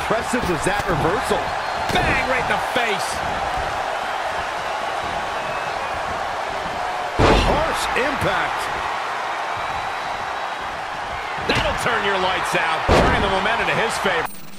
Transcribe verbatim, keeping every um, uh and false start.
impressive was that reversal? Bang, right in the face. Harsh impact. That'll turn your lights out, turning the momentum to his favor.